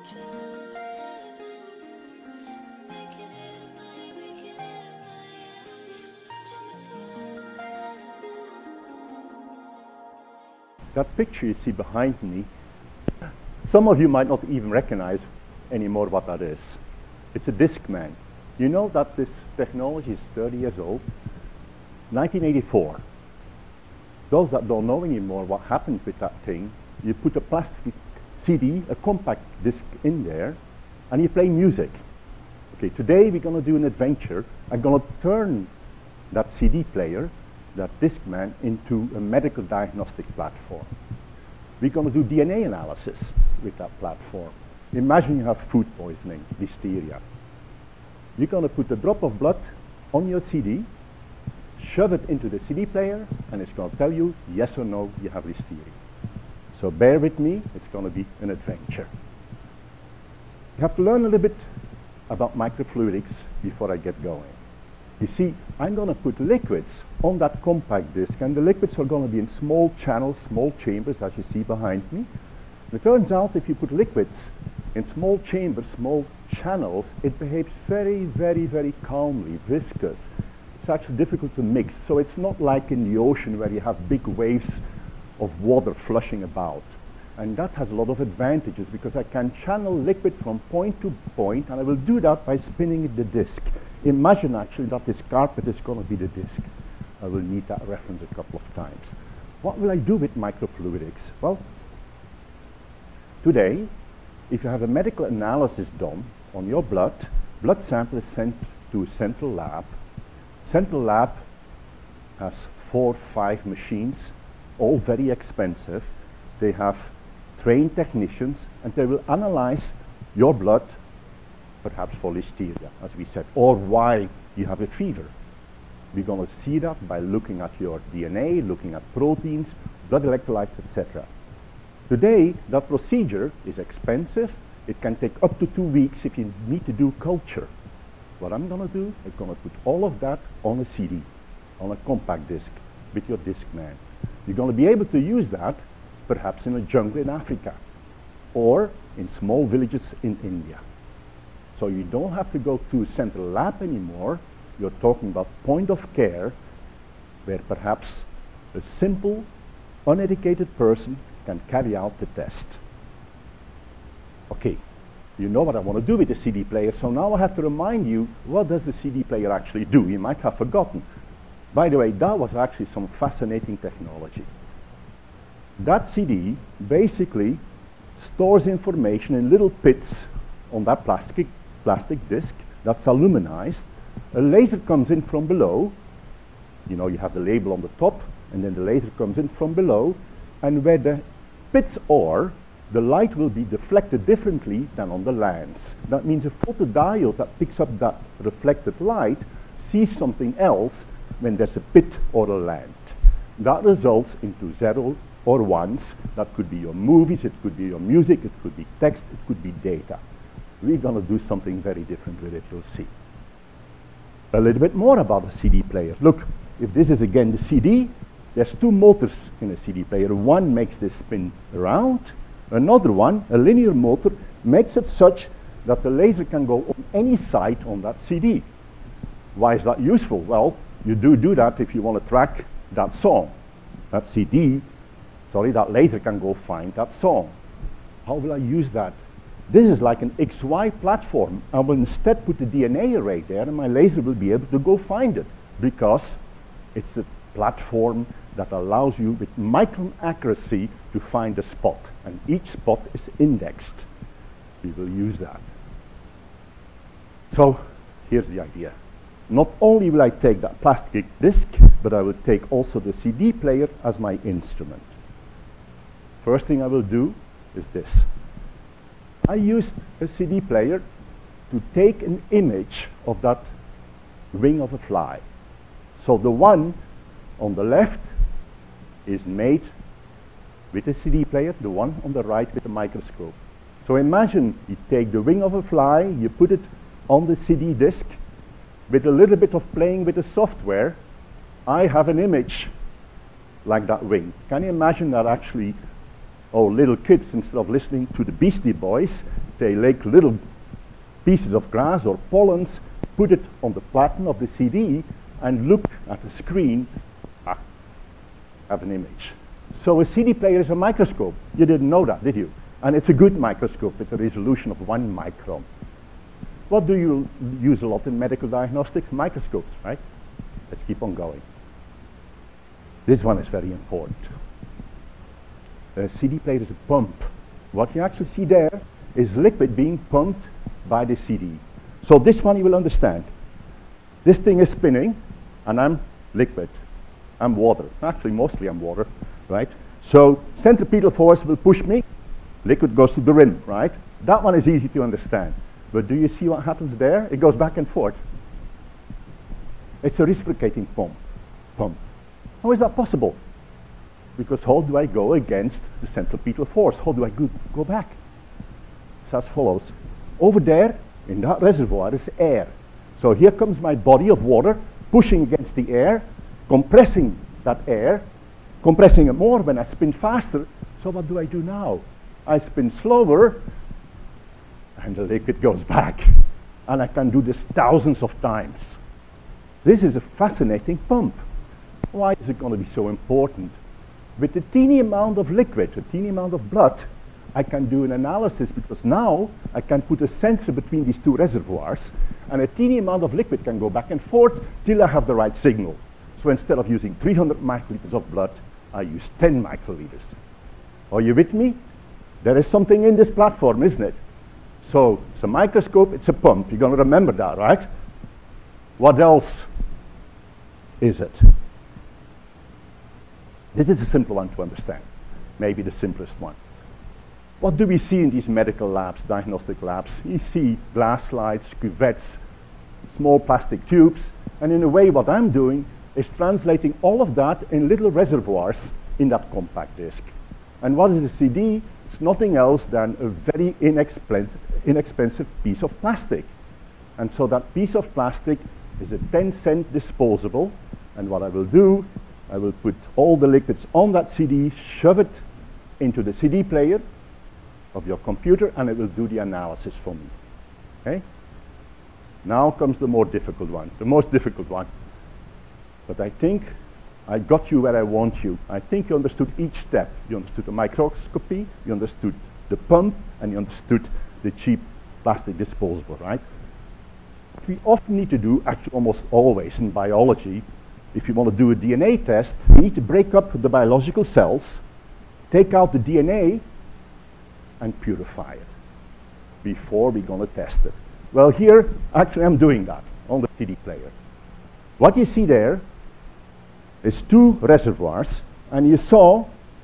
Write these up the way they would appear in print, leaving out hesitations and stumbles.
That picture you see behind me, some of you might not even recognize anymore what that is. It's a Discman. You know that this technology is 30 years old? 1984. Those that don't know anymore what happened with that thing, you put a plastic CD, a compact disc in there, and you play music. Okay, today we're going to do an adventure. I'm going to turn that CD player, that Discman, into a medical diagnostic platform. We're going to do DNA analysis with that platform. Imagine you have food poisoning, listeria. You're going to put a drop of blood on your CD, shove it into the CD player, and it's going to tell you yes or no, you have listeria. So bear with me, it's going to be an adventure. You have to learn a little bit about microfluidics before I get going. You see, I'm going to put liquids on that compact disc, and the liquids are going to be in small channels, small chambers, as you see behind me. And it turns out if you put liquids in small chambers, small channels, it behaves very, very, very calmly, viscous. It's actually difficult to mix, so it's not like in the ocean where you have big waves of water flushing about. And that has a lot of advantages because I can channel liquid from point to point, and I will do that by spinning the disc. Imagine actually that this carpet is going to be the disc. I will need that reference a couple of times. What will I do with microfluidics? Well, today, if you have a medical analysis done on your blood sample is sent to a central lab. Central lab has 4 or 5 machines, all very expensive. They have trained technicians, and they will analyze your blood, perhaps for listeria, as we said, or why you have a fever. We're going to see that by looking at your DNA, looking at proteins, blood electrolytes, etc. Today, that procedure is expensive. It can take up to 2 weeks if you need to do culture. What I'm going to do, I'm going to put all of that on a CD, on a compact disc, with your Discman. You're going to be able to use that perhaps in a jungle in Africa, or in small villages in India. So you don't have to go to a central lab anymore. You're talking about point of care, where perhaps a simple, uneducated person can carry out the test. Okay, you know what I want to do with the CD player, so now I have to remind you, what does the CD player actually do? You might have forgotten. By the way, that was actually some fascinating technology. That CD basically stores information in little pits on that plastic disc that's aluminized. A laser comes in from below. You know, you have the label on the top, and then the laser comes in from below, and where the pits are, the light will be deflected differently than on the lens. That means a photodiode that picks up that reflected light sees something else when there's a pit or a land. That results into 0 or 1s. That could be your movies, it could be your music, it could be text, it could be data. We're going to do something very different with it, you'll see. A little bit more about a CD player. Look, if this is again the CD, there's 2 motors in a CD player. One makes this spin around. Another one, a linear motor, makes it such that the laser can go on any side on that CD. Why is that useful? Well, you do that if you want to track that song. That that laser can go find that song. How will I use that? This is like an XY platform. I will instead put the DNA array there, and my laser will be able to go find it, because it's a platform that allows you with micron accuracy to find a spot, and each spot is indexed. We will use that. So here's the idea. Not only will I take that plastic disc, but I will take also the CD player as my instrument. First thing I will do is this. I used a CD player to take an image of that wing of a fly. So the one on the left is made with a CD player, the one on the right with a microscope. So imagine you take the wing of a fly, you put it on the CD disc. With a little bit of playing with the software, I have an image like that wing. Can you imagine that actually, little kids, instead of listening to the Beastie Boys, they take little pieces of grass or pollens, put it on the platen of the CD, and look at the screen, have an image. So a CD player is a microscope. You didn't know that, did you? And it's a good microscope with a resolution of 1 micron. What do you use a lot in medical diagnostics? Microscopes, right? Let's keep on going. This one is very important. A CD player is a pump. What you actually see there is liquid being pumped by the CD. So this one you will understand. This thing is spinning, and I'm liquid. I'm water. Actually, mostly I'm water, right? So centripetal force will push me. Liquid goes to the rim, right? That one is easy to understand. But do you see what happens there? It goes back and forth. It's a reciprocating pump. How is that possible? Because how do I go against the centripetal force? How do I go back? It's as follows. Over there, in that reservoir, is air. So here comes my body of water, pushing against the air, compressing that air, compressing it more when I spin faster. So what do I do now? I spin slower, and the liquid goes back. And I can do this thousands of times. This is a fascinating pump. Why is it going to be so important? With a teeny amount of liquid, a teeny amount of blood, I can do an analysis, because now I can put a sensor between these two reservoirs, and a teeny amount of liquid can go back and forth till I have the right signal. So instead of using 300 microliters of blood, I use 10 microliters. Are you with me? There is something in this platform, isn't it? So it's a microscope, it's a pump. You're going to remember that, right? What else is it? This is a simple one to understand, maybe the simplest one. What do we see in these medical labs, diagnostic labs? You see glass slides, cuvettes, small plastic tubes, and in a way what I'm doing is translating all of that in little reservoirs in that compact disc. And what is a CD? It's nothing else than a very inexpensive piece of plastic. And so that piece of plastic is a 10-cent disposable, and what I will do, I will put all the liquids on that CD, shove it into the CD player of your computer, and it will do the analysis for me. Okay? Now comes the more difficult one, the most difficult one. But I think I got you where I want you. I think you understood each step. You understood the microscopy, you understood the pump, and you understood the cheap plastic disposable, right? What we often need to do, actually almost always in biology, if you want to do a DNA test, we need to break up the biological cells, take out the DNA, and purify it before we're going to test it. Well, here, actually, I'm doing that on the CD player. What you see there is two reservoirs, and you saw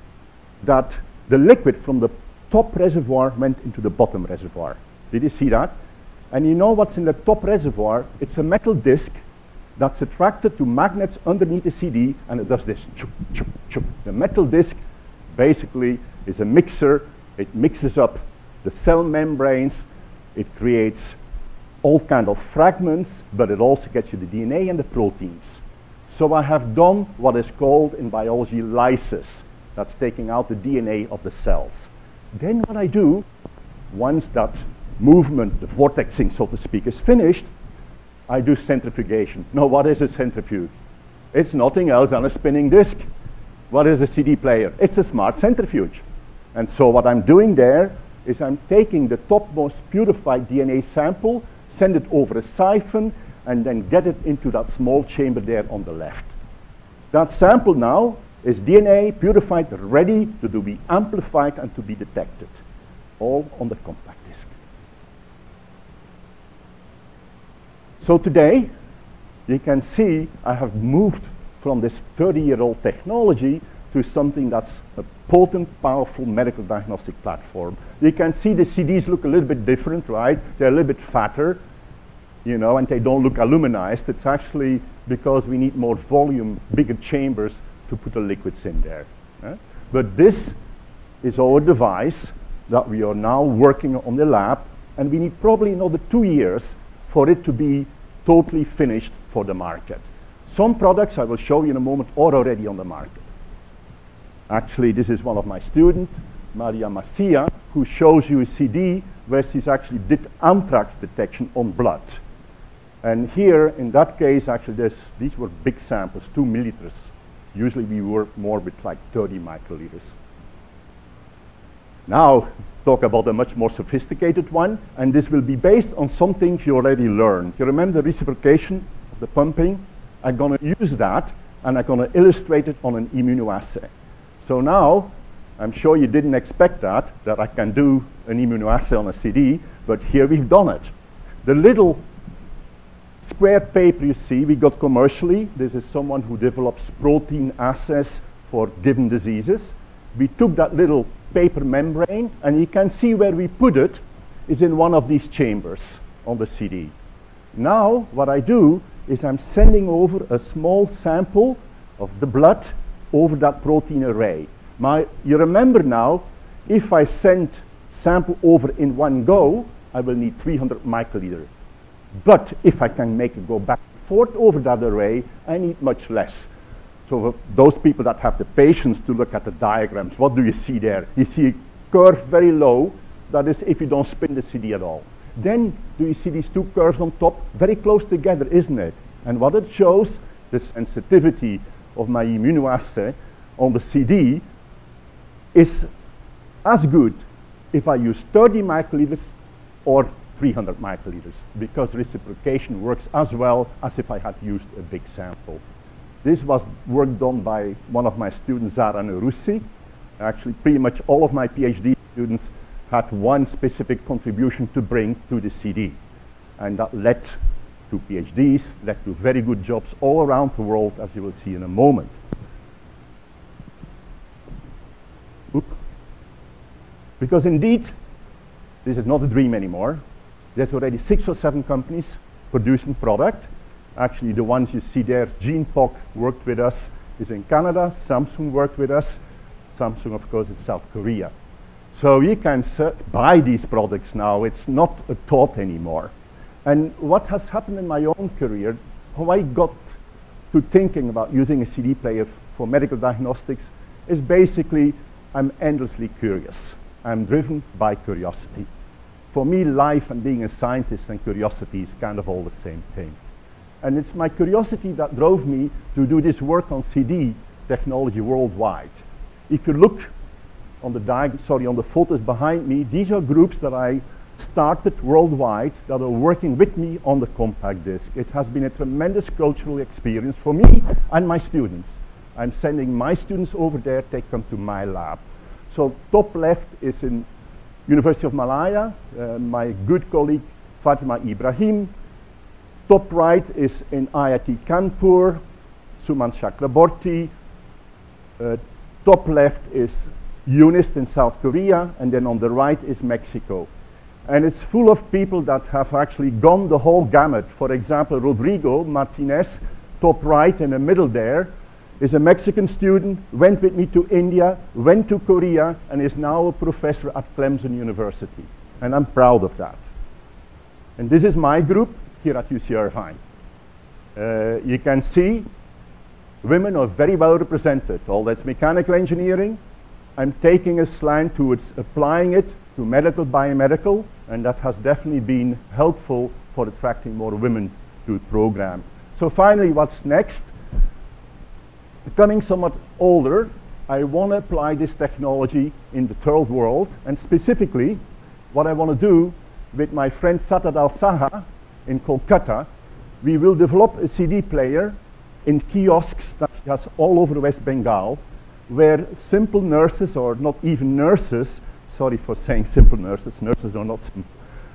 that the liquid from the top reservoir went into the bottom reservoir. Did you see that? And you know what's in the top reservoir? It's a metal disc that's attracted to magnets underneath the CD, and it does this. The metal disc basically is a mixer. It mixes up the cell membranes. It creates all kinds of fragments, but it also gets you the DNA and the proteins. So I have done what is called in biology lysis. That's taking out the DNA of the cells. Then what I do, once that movement, the vortexing, so to speak, is finished, I do centrifugation. Now, what is a centrifuge? It's nothing else than a spinning disc. What is a CD player? It's a smart centrifuge. And so what I'm doing there is I'm taking the topmost purified DNA sample, send it over a siphon, and then get it into that small chamber there on the left. That sample now is DNA purified, ready to be amplified and to be detected, all on the compact disc. So today, you can see I have moved from this 30-year-old technology to something that's a potent, powerful medical diagnostic platform. You can see the CDs look a little bit different, right? They're a little bit fatter, you know, and they don't look aluminized. It's actually because we need more volume, bigger chambers to put the liquids in there. But this is our device that we are now working on the lab, and we need probably another 2 years for it to be totally finished for the market. Some products I will show you in a moment are already on the market. Actually, this is one of my students, Maria Macia. who shows you a CD where she's actually did anthrax detection on blood. And here, in that case, actually, these were big samples, 2 milliliters. Usually we work more with like 30 microliters. Now, talk about a much more sophisticated one, and this will be based on something you already learned. You remember the reciprocation of the pumping? I'm going to use that, and I'm going to illustrate it on an immunoassay. So now, I'm sure you didn't expect that I can do an immunoassay on a CD, but here we've done it. The little square paper you see, we got commercially. This is someone who develops protein assays for given diseases. We took that little paper membrane, and you can see where we put it is in one of these chambers on the CD. Now, what I do is I'm sending over a small sample of the blood over that protein array. You remember now, if I send sample over in one go, I will need 300 microliter. But if I can make it go back and forth over that array, I need much less. So for those people that have the patience to look at the diagrams, what do you see there? You see a curve very low. That is if you don't spin the CD at all. Then do you see these two curves on top? Very close together, isn't it? And what it shows, the sensitivity of my immunoassay on the CD is as good if I use 30 microliters or 300 microliters, because reciprocation works as well as if I had used a big sample. This was work done by one of my students, Zara Nerussi. Actually, pretty much all of my PhD students had one specific contribution to bring to the CD. And that led to PhDs, led to very good jobs all around the world, as you will see in a moment. Because indeed, this is not a dream anymore. There's already 6 or 7 companies producing product. Actually, the ones you see there, GenePoc worked with us, is in Canada. Samsung worked with us. Samsung, of course, is South Korea. So you can buy these products now. It's not a thought anymore. And what has happened in my own career, how I got to thinking about using a CD player for medical diagnostics, is basically I'm endlessly curious. I'm driven by curiosity. For me, life and being a scientist and curiosity is kind of all the same thing. And it's my curiosity that drove me to do this work on CD technology worldwide. If you look on the photos behind me, these are groups that I started worldwide that are working with me on the compact disc. It has been a tremendous cultural experience for me and my students. I'm sending my students over there, take them to my lab. So top left is in University of Malaya, my good colleague Fatima Ibrahim. Top right is in IIT Kanpur, Suman Chakraborty. Top left is UNIST in South Korea, and then on the right is Mexico. And it's full of people that have actually gone the whole gamut. For example, Rodrigo Martinez, top right in the middle there, is a Mexican student, went with me to India, went to Korea, and is now a professor at Clemson University. And I'm proud of that. And this is my group here at UCIrvine. You can see women are very well represented. All that's mechanical engineering. I'm taking a slant towards applying it to medical biomedical, and that has definitely been helpful for attracting more women to the program. So finally, what's next? Becoming somewhat older, I want to apply this technology in the third world, and specifically, what I want to do with my friend Satad Al-Saha in Kolkata, we will develop a CD player in kiosks that he has all over West Bengal, where simple nurses, or not even nurses, sorry for saying simple nurses, nurses are not simple,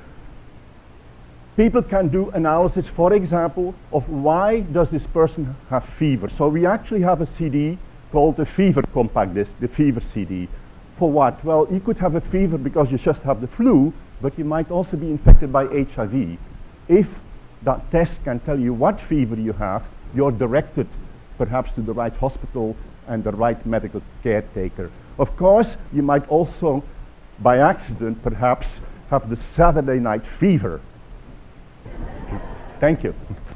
people can do analysis, for example, of why does this person have fever. So we actually have a CD called the fever compact disc, the fever CD. For what? Well, you could have a fever because you just have the flu, but you might also be infected by HIV. If that test can tell you what fever you have, you're directed perhaps to the right hospital and the right medical caretaker. Of course, you might also, by accident, perhaps have the Saturday night fever. Thank you.